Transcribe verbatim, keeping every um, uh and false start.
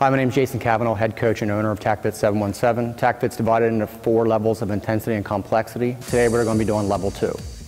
Hi, my name is Jason Cavanaugh, head coach and owner of Tacfit seven one seven. Tacfit's divided into four levels of intensity and complexity. Today we're going to be doing level two.